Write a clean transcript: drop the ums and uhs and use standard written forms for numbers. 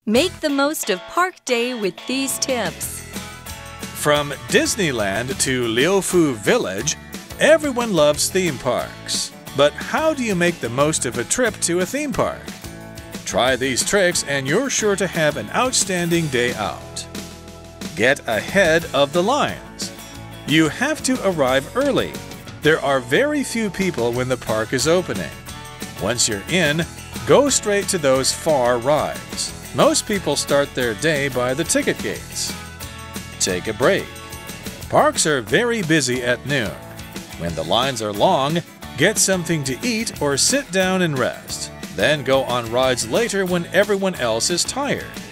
Make the most of Park Day with these tips. From Disneyland to Liufu Village, everyone loves theme parks. But how do you make the most of a trip to a theme park? Try these tricks and you're sure to have an outstanding day out. Get ahead of the lines. You have to arrive early. There are very few people when the park is opening. Once you're in, go straight to those far rides. Most people start their day by the ticket gates. Take a break. Parks are very busy at noon. When the lines are long, get something to eat or sit down and rest. Then go on rides later when everyone else is tired.